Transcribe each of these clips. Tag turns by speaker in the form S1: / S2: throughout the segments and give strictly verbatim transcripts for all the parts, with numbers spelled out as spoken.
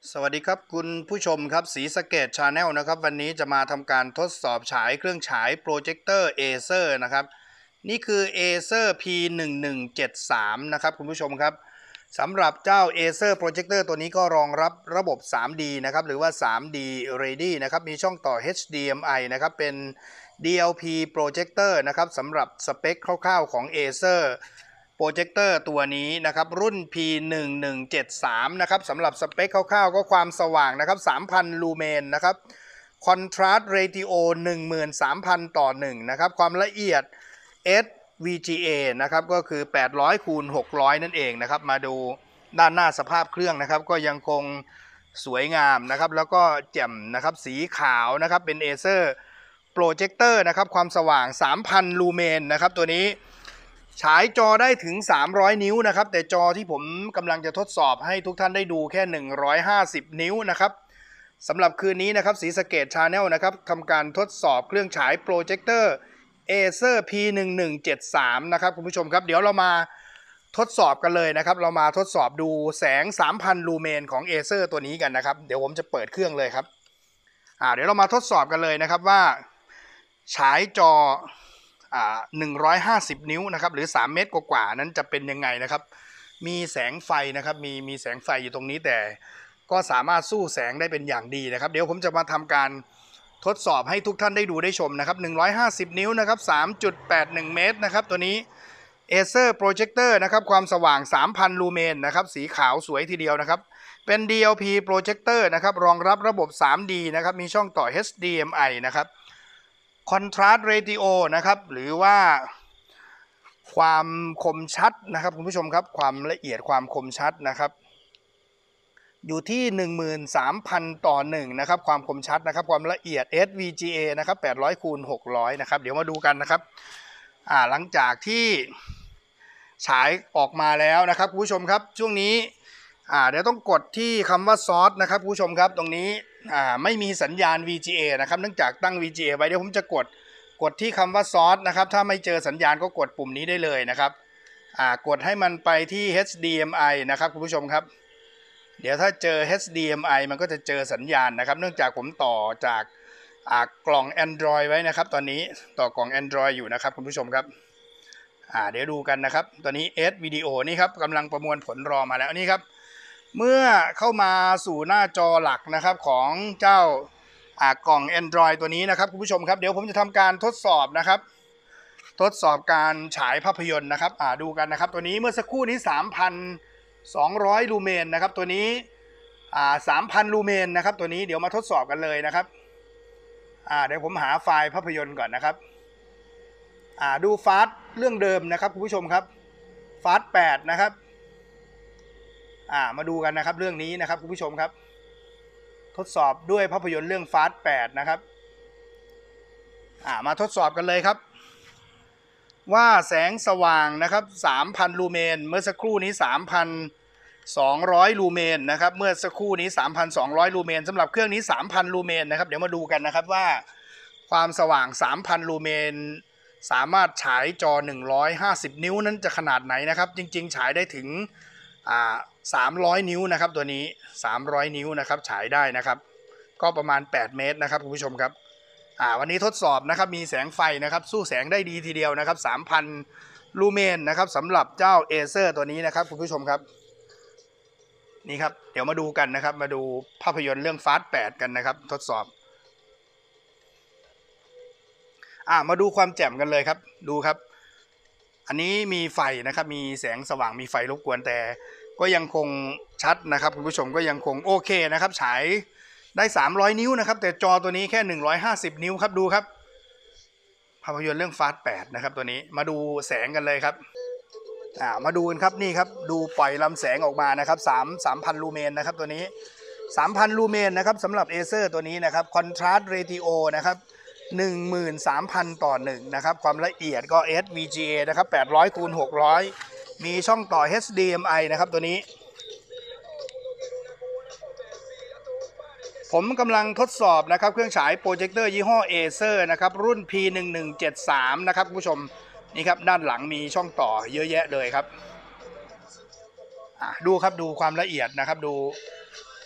S1: สวัสดีครับคุณผู้ชมครับศรีสะเกษ Channel นะครับวันนี้จะมาทำการทดสอบฉายเครื่องฉายโปรเจคเตอร์ Acer นะครับนี่คือ Acer พี หนึ่งหนึ่งเจ็ดสาม นะครับคุณผู้ชมครับสำหรับเจ้า Acer Projector ตัวนี้ก็รองรับระบบ ทรี ดี นะครับหรือว่า ทรี ดี Ready นะครับมีช่องต่อ เอช ดี เอ็ม ไอ นะครับเป็น ดี แอล พี Projector นะครับสำหรับสเปคคร่าวๆของ Acerโปรเจคเตอร์ตัวนี้นะครับรุ่น พี หนึ่งหนึ่งเจ็ดสาม นะครับสำหรับสเปคคร่าวๆก็ความสว่างนะครับ สามพัน ลูเมนนะครับ Contrast Ratio หนึ่งหมื่นสามพัน ต่อ หนึ่งนะครับความละเอียด เอส วี จี เอ นะครับก็คือแปดร้อยคูณหกร้อยนั่นเองนะครับมาดูด้านหน้าสภาพเครื่องนะครับก็ยังคงสวยงามนะครับแล้วก็แจ่มนะครับสีขาวนะครับเป็น Acer Projector นะครับความสว่าง สามพัน ลูเมนนะครับตัวนี้ฉายจอได้ถึงสามร้อยนิ้วนะครับแต่จอที่ผมกำลังจะทดสอบให้ทุกท่านได้ดูแค่หนึ่งร้อยห้าสิบนิ้วนะครับสำหรับคืนนี้นะครับศรีสะเกษ Channel นะครับทำการทดสอบเครื่องฉายโปรเจคเตอร์ Acer พี หนึ่งหนึ่งเจ็ดสาม นะครับคุณผู้ชมครับเดี๋ยวเรามาทดสอบกันเลยนะครับเรามาทดสอบดูแสง สามพัน ลูเมนของ Acer ตัวนี้กันนะครับเดี๋ยวผมจะเปิดเครื่องเลยครับอ่าเดี๋ยวเรามาทดสอบกันเลยนะครับว่าฉายจออ่าหนึ่งร้อยห้าสิบนิ้วนะครับหรือสามเมตรกว่าๆนั้นจะเป็นยังไงนะครับมีแสงไฟนะครับมีมีแสงไฟอยู่ตรงนี้แต่ก็สามารถสู้แสงได้เป็นอย่างดีนะครับเดี๋ยวผมจะมาทำการทดสอบให้ทุกท่านได้ดูได้ชมนะครับหนึ่งร้อยห้าสิบนิ้วนะครับ สามจุดแปดหนึ่ง เมตรนะครับตัวนี้ Acer Projector นะครับความสว่าง สามพัน ลูเมนนะครับสีขาวสวยทีเดียวนะครับเป็น ดี แอล พี Projector นะครับรองรับระบบ ทรี ดี นะครับมีช่องต่อ เอช ดี เอ็ม ไอ นะครับ Contrast Ratio นะครับหรือว่าความคมชัดนะครับคุณผู้ชมครับความละเอียดความคมชัดนะครับอยู่ที่ หนึ่งหมื่นสามพัน ต่อหนึ่งนะครับความคมชัดนะครับความละเอียด เอส วี จี เอ นะครับแปดร้อยคูณหกร้อยนะครับเดี๋ยวมาดูกันนะครับอ่าหลังจากที่ฉายออกมาแล้วนะครับคุณผู้ชมครับช่วงนี้อ่าเดี๋ยวต้องกดที่คำว่าซอสนะครับคุณผู้ชมครับตรงนี้อ่าไม่มีสัญญาณ วี จี เอ นะครับเนื่องจากตั้ง วี จี เอ ไว้เดี๋ยวผมจะกดกดที่คำว่าซอสนะครับถ้าไม่เจอสัญญาณก็กดปุ่มนี้ได้เลยนะครับอ่ากดให้มันไปที่ เอช ดี เอ็ม ไอ นะครับคุณผู้ชมครับเดี๋ยวถ้าเจอ เอช ดี เอ็ม ไอ มันก็จะเจอสัญญาณนะครับเนื่องจากผมต่อจากกล่อง Android ไว้นะครับตอนนี้ต่อกล่อง Android อยู่นะครับคุณผู้ชมครับอ่าเดี๋ยวดูกันนะครับตอนนี้ S วิดีโอนี่ครับกำลังประมวลผลรอมาแล้วนี่ครับเมื่อเข้ามาสู่หน้าจอหลักนะครับของเจ้ากล่อง Android ตัวนี้นะครับคุณผู้ชมครับเดี๋ยวผมจะทำการทดสอบนะครับทดสอบการฉายภาพยนตร์นะครับอ่าดูกันนะครับตัวนี้เมื่อสักครู่นี้ สามพันสองร้อย ลูเมนนะครับตัวนี้อ่า สามพัน ลูเมนนะครับตัวนี้เดี๋ยวมาทดสอบกันเลยนะครับอ่าเดี๋ยวผมหาไฟล์ภาพยนตร์ก่อนนะครับอ่าดูฟาสต์เรื่องเดิมนะครับคุณผู้ชมครับฟาสต์แปดนะครับอ่ามาดูกันนะครับเรื่องนี้นะครับคุณผู้ชมครับทดสอบด้วยภาพยนตร์เรื่องฟาสต์แปดนะครับอ่ามาทดสอบกันเลยครับว่าแสงสว่างนะครับ สามพัน ลูเมนเมื่อสักครู่นี้ สามพันสองร้อย ลูเมนนะครับเมื่อสักครู่นี้ สามพันสองร้อย ลูเมนสำหรับเครื่องนี้ สามพัน ลูเมนนะครับเดี๋ยวมาดูกันนะครับว่าความสว่าง สามพัน ลูเมนสามารถฉายจอหนึ่งร้อยห้าสิบนิ้วนั้นจะขนาดไหนนะครับจริงๆฉายได้ถึงอ่าสามร้อยนิ้วนะครับตัวนี้สามร้อยนิ้วนะครับฉายได้นะครับก็ประมาณแปดเมตรนะครับคุณผู้ชมครับอ่าวันนี้ทดสอบนะครับมีแสงไฟนะครับสู้แสงได้ดีทีเดียวนะครับ สามพัน ลูเมนนะครับสำหรับเจ้า Acer ตัวนี้นะครับคุณผู้ชมครับนี่ครับเดี๋ยวมาดูกันนะครับมาดูภาพยนตร์เรื่องฟาสต์แปดกันนะครับทดสอบอ่ามาดูความแจ่มกันเลยครับดูครับอันนี้มีไฟนะครับมีแสงสว่างมีไฟรบกวนแต่ก็ยังคงชัดนะครับคุณผู้ชมก็ยังคงโอเคนะครับฉายได้สามร้อยนิ้วนะครับแต่จอตัวนี้แค่หนึ่งร้อยห้าสิบนิ้วครับดูครับภาพยนตร์เรื่องฟาสต์แปดนะครับตัวนี้มาดูแสงกันเลยครับอ่ามาดูกันครับนี่ครับดูปล่อยลำแสงออกมานะครับสามสามพันลูเมนนะครับตัวนี้สามพันลูเมนนะครับสำหรับ Acer ตัวนี้นะครับ Contrast Ratio นะครับ หนึ่งหมื่นสามพัน ต่อหนึ่งนะครับความละเอียดก็ เอส วี จี เอ นะครับแปดร้อยคูณหกร้อยมีช่องต่อ เอช ดี เอ็ม ไอ นะครับตัวนี้ผมกำลังทดสอบนะครับเครื่องฉายโปรเจคเตอร์ยี่ห้อ Acer นะครับรุ่น พี หนึ่งหนึ่งเจ็ดสาม นะครับผู้ชมนี่ครับด้านหลังมีช่องต่อเยอะแยะเลยครับดูครับดูความละเอียดนะครับดู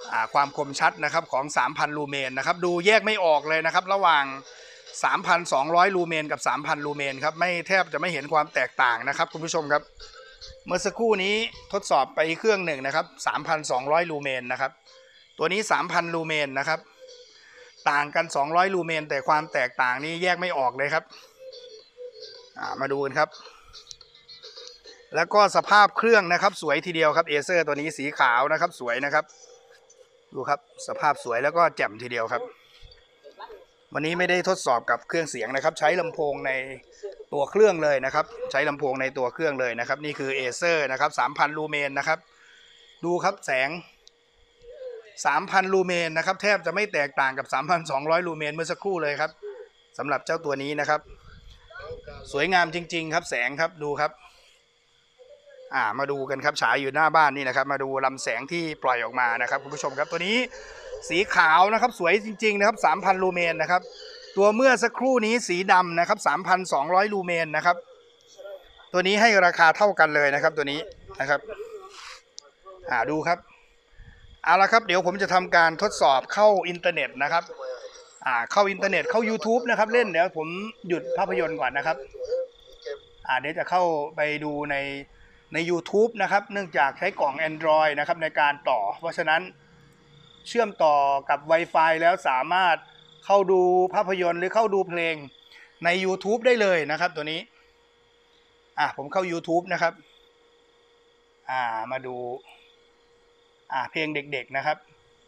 S1: ความคมชัดนะครับของ สามพัน ลูเมนนะครับดูแยกไม่ออกเลยนะครับระหว่าง สามพันสองร้อย ลูเมนกับ สามพัน ลูเมนครับไม่แทบจะไม่เห็นความแตกต่างนะครับคุณผู้ชมครับเมื่อสักครู่นี้ทดสอบไปเครื่องหนึ่งนะครับ สามพันสองร้อย ลูเมนนะครับตัวนี้ สามพัน ลูเมนนะครับต่างกันสองร้อยลูเมนแต่ความแตกต่างนี้แยกไม่ออกเลยครับมาดูกันครับแล้วก็สภาพเครื่องนะครับสวยทีเดียวครับเอเซอร์ตัวนี้สีขาวนะครับสวยนะครับดูครับสภาพสวยแล้วก็แจ่มทีเดียวครับวันนี้ไม่ได้ทดสอบกับเครื่องเสียงนะครับใช้ลำโพงในตัวเครื่องเลยนะครับใช้ลำโพงในตัวเครื่องเลยนะครับนี่คือเอเซอร์นะครับ สามพัน ลูเมนนะครับดูครับแสง สามพัน ลูเมนนะครับแทบจะไม่แตกต่างกับ สามพันสองร้อย ลูเมนเมื่อสักครู่เลยครับสำหรับเจ้าตัวนี้นะครับสวยงามจริงๆครับแสงครับดูครับอ่ามาดูกันครับฉายอยู่หน้าบ้านนี่นะครับมาดูลำแสงที่ปล่อยออกมานะครับคุณผู้ชมครับตัวนี้สีขาวนะครับสวยจริงๆนะครับ สามพัน ลูเมนนะครับตัวเมื่อสักครู่นี้สีดำนะครับ สามพันสองร้อย ลูเมนนะครับตัวนี้ให้ราคาเท่ากันเลยนะครับตัวนี้นะครับอ่าดูครับเอาละครับเดี๋ยวผมจะทำการทดสอบเข้าอินเทอร์เน็ตนะครับอ่าเข้าอินเทอร์เน็ตเข้า YouTube นะครับเล่นเดี๋ยวผมหยุดภาพยนตร์ก่อนนะครับอ่าเดี๋ยวจะเข้าไปดูในใน YouTube นะครับเนื่องจากใช้กล่อง Android นะครับในการต่อเพราะฉะนั้นเชื่อมต่อกับ Wi-Fi แล้วสามารถเข้าดูภาพยนตร์หรือเข้าดูเพลงใน YouTube ได้เลยนะครับตัวนี้อ่ะผมเข้า YouTube นะครับอ่ามาดูอ่าเพลงเด็กๆนะครับ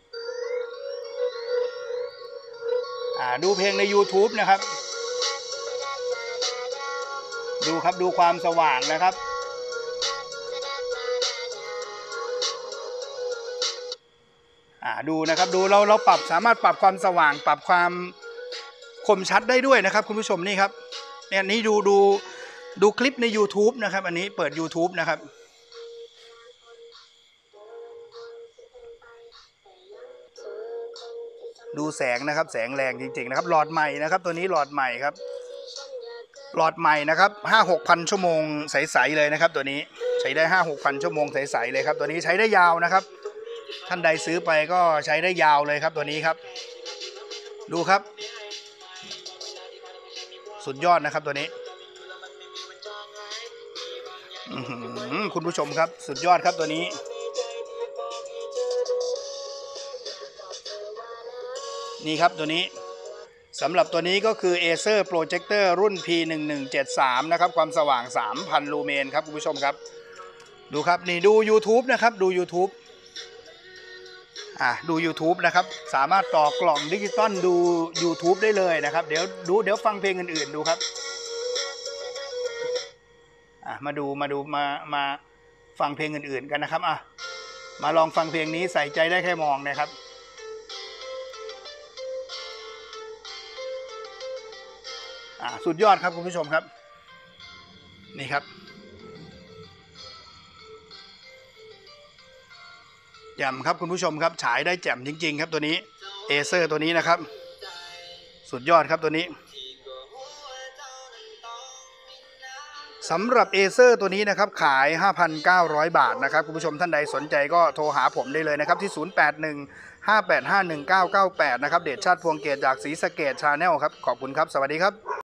S1: อ่าดูเพลงใน YouTube นะครับดูครับดูความสว่างนะครับอ่าดูนะครับดูเราเราปรับสามารถปรับความสว่างปรับความคมชัดได้ด้วยนะครับคุณผู้ชมนี่ครับเนี่ยนี้ดูดูดูคลิปใน YouTube นะครับอันนี้เปิด YouTube นะครับดูแสงนะครับแสงแรงจริงๆนะครับหลอดใหม่นะครับตัวนี้หลอดใหม่ครับหลอดใหม่นะครับห้าหกพันชั่วโมงใสๆเลยนะครับตัวนี้ใช้ได้ห้าหกพันชั่วโมงใสๆเลยครับตัวนี้ใช้ได้ยาวนะครับท่านใดซื้อไปก็ใช้ได้ยาวเลยครับตัวนี้ครับดูครับสุดยอดนะครับตัวนี้คุณผู้ชมครับสุดยอดครับตัวนี้นี่ครับตัวนี้สำหรับตัวนี้ก็คือ Acer Projector รุ่น พี หนึ่งหนึ่งเจ็ดสาม นะครับความสว่าง สามพัน ลูเมนครับคุณผู้ชมครับดูครับนี่ดู YouTube นะครับดู YouTube อ่ะดู YouTube นะครับสามารถต่อกล่องดิจิตอลดู YouTube ได้เลยนะครับเดี๋ยวดูเดี๋ยวฟังเพลงอื่นๆดูครับอ่ะมาดูมาดูมามาฟังเพลงอื่นๆกันนะครับอ่ะมาลองฟังเพลงนี้ใส่ใจได้แค่มองนะครับอ่ะสุดยอดครับคุณผู้ชมครับนี่ครับแจ่มครับคุณผู้ชมครับฉายได้แจ่มจริงๆครับตัวนี้เอเซอร์ตัวนี้นะครับสุดยอดครับตัวนี้สำหรับเอเซอร์ตัวนี้นะครับขาย ห้าพันเก้าร้อย บาทนะครับคุณผู้ชมท่านใดสนใจก็โทรหาผมได้เลยนะครับที่ ศูนย์ แปด หนึ่ง ห้า แปด ห้า หนึ่ง เก้า เก้า แปด นะครับเดชชาติพวงเกตจากศรีสะเกษ Channel ครับขอบคุณครับสวัสดีครับ